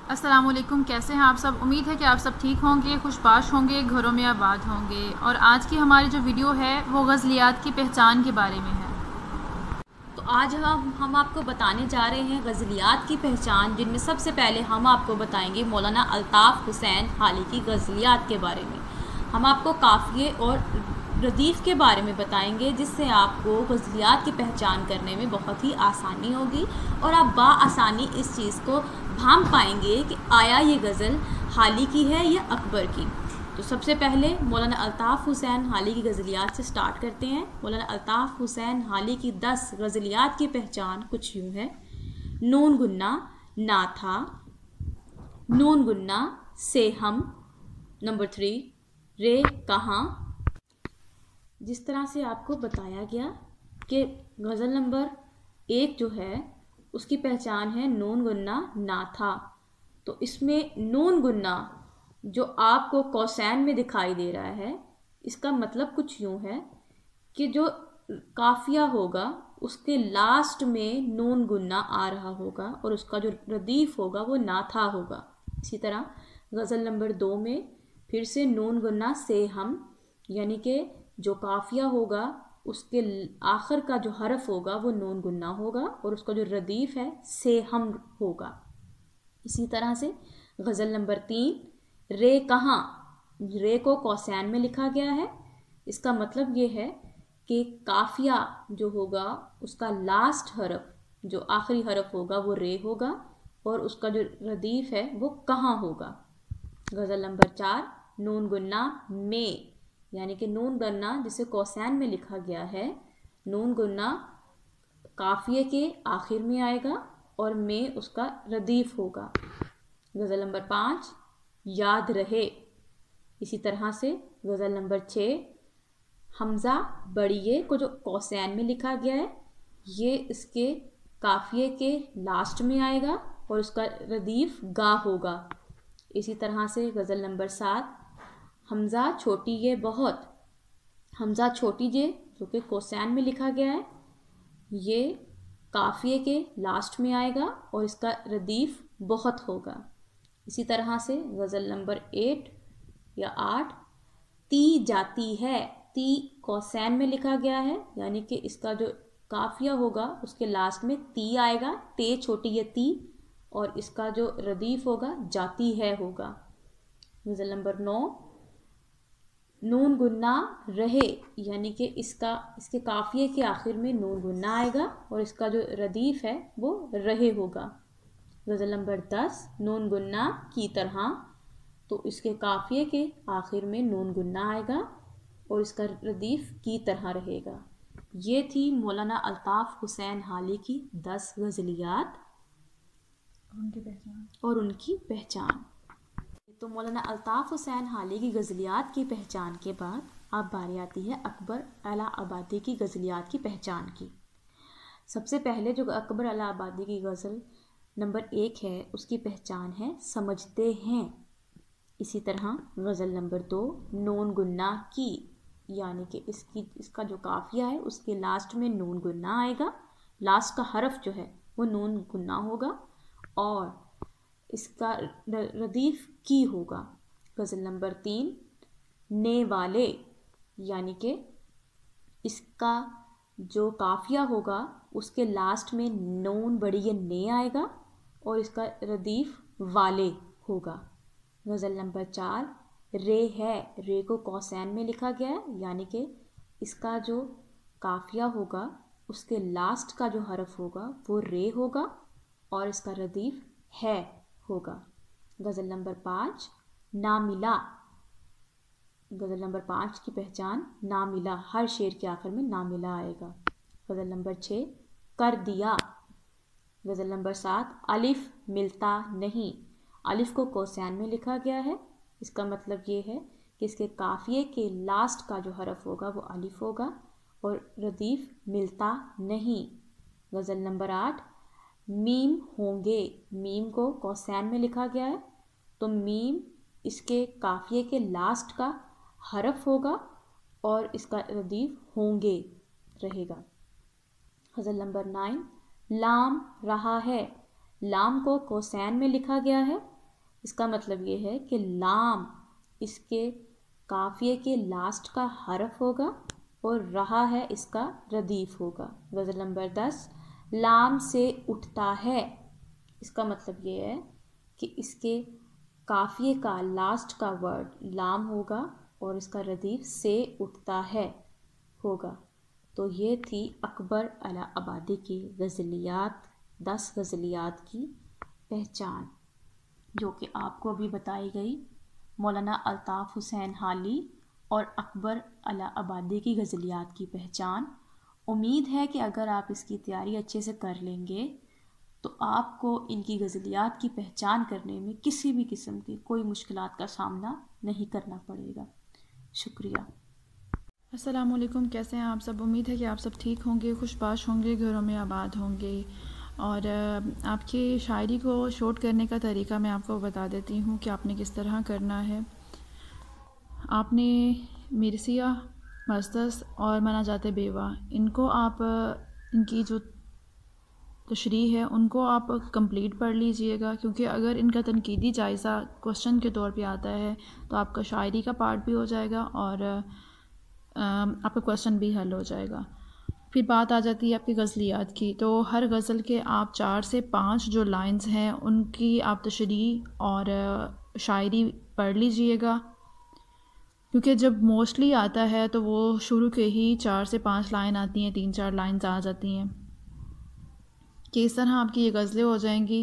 अस्सलामुअलैकुम, कैसे हैं आप सब। उम्मीद है कि आप सब ठीक होंगे, खुशबाश होंगे, घरों में आबाद होंगे। और आज की हमारी जो वीडियो है वो गज़लियात की पहचान के बारे में है। तो आज हम आपको बताने जा रहे हैं गज़लियात की पहचान, जिनमें सबसे पहले हम आपको बताएंगे मौलाना अल्ताफ़ हुसैन हाली की गज़लियात के बारे में। हम आपको काफ़िए और रदीफ़ के बारे में बताएंगे, जिससे आपको गज़लियात की पहचान करने में बहुत ही आसानी होगी और आप बाआसानी इस चीज़ को भांप पाएंगे कि आया ये गज़ल हाली की है या अकबर की। तो सबसे पहले मौलाना अल्ताफ़ हुसैन हाली की गज़लियात से स्टार्ट करते हैं। मौलाना अल्ताफ़ हुसैन हाली की 10 गज़लियात की पहचान कुछ यूँ है। नून गुन्ना ना था, नून गुन्ना से हम, नंबर 3 रे कहाँ। जिस तरह से आपको बताया गया कि गज़ल नंबर 1 जो है उसकी पहचान है नून गुन्ना ना था। तो इसमें नून गुन्ना जो आपको कौसैन में दिखाई दे रहा है, इसका मतलब कुछ यूँ है कि जो काफिया होगा उसके लास्ट में नून गुन्ना आ रहा होगा और उसका जो रदीफ होगा वो नाथा होगा। इसी तरह गज़ल नंबर 2 में फिर से नून गुन्ना से हम, यानी कि जो काफिया होगा उसके आखिर का जो हरफ होगा वो नून गुन्ना होगा और उसका जो रदीफ है से हम होगा। इसी तरह से गज़ल नंबर 3 रे कहाँ, रे को कौसैन में लिखा गया है। इसका मतलब ये है कि काफिया जो होगा उसका लास्ट हरफ, जो आखिरी हरफ होगा वो रे होगा और उसका जो रदीफ है वो कहाँ होगा। गज़ल नंबर 4 नून गुन्ना में, यानी कि नून गन्ना जिसे कौसैन में लिखा गया है, नून गुन्ना काफिए के आखिर में आएगा और में उसका रदीफ होगा। गज़ल नंबर 5 याद रहे। इसी तरह से गज़ल नंबर 6 हमज़ा बड़िए को जो कौसैन में लिखा गया है, ये इसके काफिए के लास्ट में आएगा और उसका रदीफ गा होगा। इसी तरह से गज़ल नंबर 7 हमज़ा छोटी ये बहुत, हमज़ा छोटी ये जो कि कौसैन में लिखा गया है, ये काफिए के लास्ट में आएगा और इसका रदीफ बहुत होगा। इसी तरह से गज़ल नंबर 8 या 8 ती जाती है, ती कौसैन में लिखा गया है, यानी कि इसका जो काफिया होगा उसके लास्ट में ती आएगा, ते छोटी ये ती, और इसका जो रदीफ होगा जाती है होगा। गज़ल नंबर 9 नून गुन्ना रहे, यानी कि इसके काफिए के आखिर में नून गुन्ना आएगा और इसका जो रदीफ है वो रहे होगा। गज़ल नंबर 10 नून गुन्ना की तरह, तो इसके काफिए के आखिर में नून गुन्ना आएगा और इसका रदीफ की तरह रहेगा। ये थी मौलाना अल्ताफ़ हुसैन हाली की 10 गज़लियात और उनकी पहचान। तो मौलाना अल्ताफ़ हुसैन हाली की गज़लियात की पहचान के बाद अब बारी आती है अकबर अला आबादी की गज़लियात की पहचान की। सबसे पहले जो अकबर अला आबादी की गज़ल नंबर 1 है उसकी पहचान है समझते हैं। इसी तरह गज़ल नंबर 2 नून गुन्ना की, यानी कि इसका जो काफिया है उसके लास्ट में नून गुन्ना आएगा, लास्ट का हरफ जो है वो नून गुन्ना होगा और इसका रदीफ की होगा। गज़ल नंबर 3 ने वाले, यानी कि इसका जो काफिया होगा उसके लास्ट में नून बड़ी ये ने आएगा और इसका रदीफ वाले होगा। गज़ल नंबर 4 रे है, रे को कौसैन में लिखा गया है, यानी कि इसका जो काफिया होगा उसके लास्ट का जो हरफ होगा वो रे होगा और इसका रदीफ है होगा। गज़ल नंबर 5 ना मिला, गज़ल नंबर 5 की पहचान ना मिला, हर शेर के आखिर में ना मिला आएगा। गज़ल नंबर 6 कर दिया। गज़ल नंबर 7 अलिफ मिलता नहीं, अलिफ को कौसैन में लिखा गया है, इसका मतलब ये है कि इसके काफिए के लास्ट का जो हरफ होगा वो अलिफ होगा और रदीफ मिलता नहीं। गज़ल नंबर 8 मीम होंगे, मीम को कौसैन में लिखा गया है, तो मीम इसके काफिए के लास्ट का हरफ होगा और इसका रदीफ होंगे रहेगा। गज़ल नंबर 9 लाम रहा है, लाम को कौसैन में लिखा गया है, इसका मतलब ये है कि लाम इसके काफिये के लास्ट का हरफ होगा और रहा है इसका रदीफ होगा। गज़ल नंबर 10, लाम से उठता है। इसका मतलब ये है कि इसके काफिये का लास्ट का वर्ड लाम होगा और इसका रदीफ से उठता है होगा। तो ये थी अकबर अलाहाबादी की गज़लियात, 10 गज़लियात की पहचान जो कि आपको अभी बताई गई मौलाना अल्ताफ़ हुसैन हाली और अकबर अलाहाबादी की गज़लियात की पहचान। उम्मीद है कि अगर आप इसकी तैयारी अच्छे से कर लेंगे तो आपको इनकी गज़लियात की पहचान करने में किसी भी किस्म की कोई मुश्किलात का सामना नहीं करना पड़ेगा। शुक्रिया। अस्सलाम वालेकुम, कैसे हैं आप सब। उम्मीद है कि आप सब ठीक होंगे, खुशबाश होंगे, घरों में आबाद होंगे। और आपकी शायरी को शॉर्ट करने का तरीका मैं आपको बता देती हूँ कि आपने किस तरह करना है। आपने मिर्सिया, मस्तस और मना जाते बेवा, इनको आप इनकी जो तशरीह है उनको आप कंप्लीट पढ़ लीजिएगा, क्योंकि अगर इनका तनकीदी जायज़ा क्वेश्चन के तौर पे आता है तो आपका शायरी का पार्ट भी हो जाएगा और आपका क्वेश्चन भी हल हो जाएगा। फिर बात आ जाती है आपकी गज़लियात की। तो हर गज़ल के आप 4 से 5 जो लाइंस हैं उनकी आप तशरीह और शायरी पढ़ लीजिएगा, क्योंकि जब मोस्टली आता है तो वो शुरू के ही 4 से 5 लाइन आती हैं, 3-4 लाइंस आ जाती हैं कि इस तरह आपकी ये गज़लें हो जाएंगी।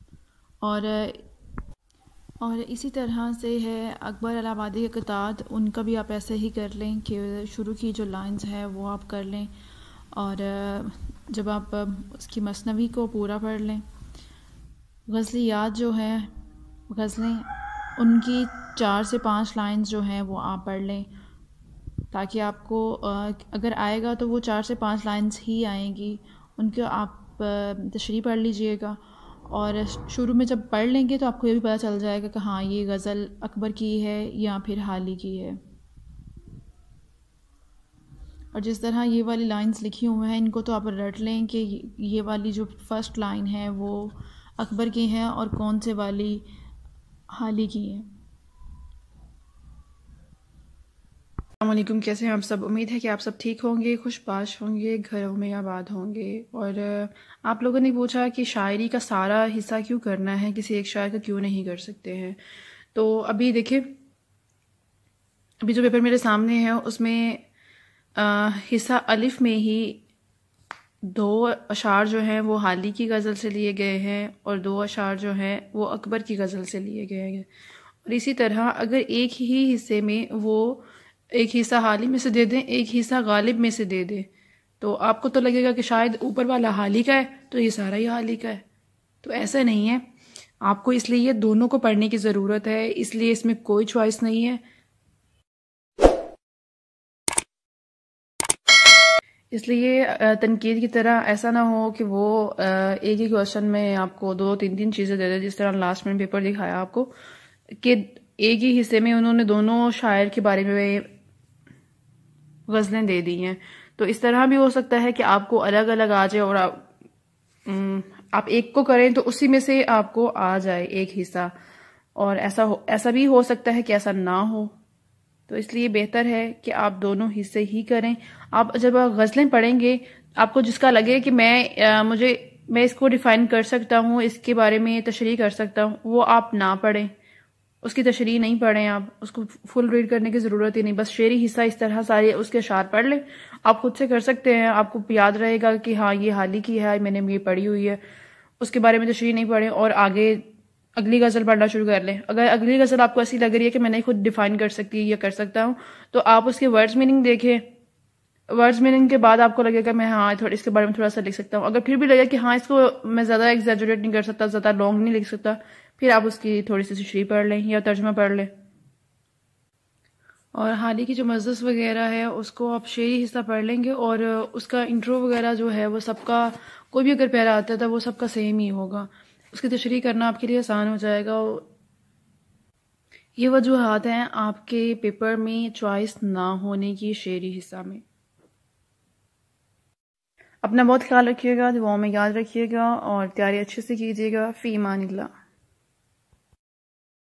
और इसी तरह से है अकबर अलाहाबादी के क़ितात, उनका भी आप ऐसे ही कर लें कि शुरू की जो लाइंस है वो आप कर लें और जब आप उसकी मसनवी को पूरा पढ़ लें। गज़लियात जो हैं गज़लें, उनकी 4 से 5 लाइंस जो हैं वो आप पढ़ लें, ताकि आपको अगर आएगा तो वो 4 से 5 लाइंस ही आएंगी, उनको आप तशरीह पढ़ लीजिएगा। और शुरू में जब पढ़ लेंगे तो आपको ये भी पता चल जाएगा कि हाँ ये गज़ल अकबर की है या फिर हाली की है। और जिस तरह ये वाली लाइंस लिखी हुई हैं इनको तो आप रट लें कि ये वाली जो फ़र्स्ट लाइन है वो अकबर की है और कौन से वाली हाली की है। अस्सलाम वालेकुम, कैसे हैं आप सब। उम्मीद है कि आप सब ठीक होंगे, खुशबाश होंगे, घरों में आबाद होंगे। और आप लोगों ने पूछा कि शायरी का सारा हिस्सा क्यों करना है, किसी एक शायर का क्यों नहीं कर सकते हैं। तो अभी देखिए, अभी जो पेपर मेरे सामने है उसमें हिस्सा अलिफ में ही 2 अशार जो हैं वो हाली की गज़ल से लिए गए हैं और 2 अशार जो हैं वो अकबर की गज़ल से लिए गए हैं। और इसी तरह अगर एक ही हिस्से में वो एक हिस्सा हाली में से दे दें, एक हिस्सा गालिब में से दे दें, तो आपको तो लगेगा कि शायद ऊपर वाला हाली का है तो ये सारा ही हाली का है। तो ऐसा नहीं है, आपको इसलिए ये दोनों को पढ़ने की ज़रूरत है, इसलिए इसमें कोई चॉइस नहीं है। इसलिए तनकीद की तरह ऐसा ना हो कि वो एक ही क्वेश्चन में आपको 2-3 चीज़ें दे दे, जिस तरह लास्ट में पेपर दिखाया आपको कि एक ही हिस्से में उन्होंने दोनों शायर के बारे में गज़लें दे दी हैं। तो इस तरह भी हो सकता है कि आपको अलग अलग आ जाए और आप एक को करें तो उसी में से आपको आ जाए एक हिस्सा, और ऐसा भी हो सकता है कि ऐसा ना हो। तो इसलिए बेहतर है कि आप दोनों हिस्से ही करें। आप जब गज़लें पढ़ेंगे आपको जिसका लगे कि मैं इसको डिफ़ाइन कर सकता हूँ, इसके बारे में तशरीह कर सकता हूँ, वो आप ना पढ़ें, उसकी तशरीह नहीं पढ़ें। आप उसको फुल रीड करने की ज़रूरत ही नहीं, बस शेरी हिस्सा इस तरह सारे उसके अशार पढ़ लें। आप खुद से कर सकते हैं, आपको याद रहेगा कि हाँ ये हाली की है, मैंने ये पढ़ी हुई है। उसके बारे में तशरीह नहीं पढ़ें और आगे अगली गज़ल पढ़ना शुरू कर लें। अगर अगली गज़ल आपको ऐसी लग रही है कि मैं नहीं खुद डिफाइन कर सकती या कर सकता हूँ, तो आप उसके वर्ड्स मीनिंग देखें। वर्ड्स मीनिंग के बाद आपको लगेगा मैं हाँ थोड़ा इसके बारे में थोड़ा सा लिख सकता हूँ। अगर फिर भी लगे कि हाँ इसको मैं ज़्यादा एग्जैजुरेट नहीं कर सकता, ज़्यादा लॉन्ग नहीं लिख सकता, फिर आप उसकी थोड़ी सी तशरीह पढ़ लें या तर्जुमा पढ़ लें। और हाली की जो मज़दस वगैरह है उसको आप शेरी हिस्सा पढ़ लेंगे और उसका इंट्रो वगैरह जो है वो सबका, कोई भी अगर पैरा आता था वो सबका सेम ही होगा, उसकी तशरीह करना आपके लिए आसान हो जाएगा। ये वजूहात हैं आपके पेपर में चॉइस ना होने की शेरी हिस्सा में। अपना बहुत ख्याल रखिएगा, दुआओं में याद रखिएगा और तैयारी अच्छे से कीजिएगा। फ़ी अमानिल्लाह।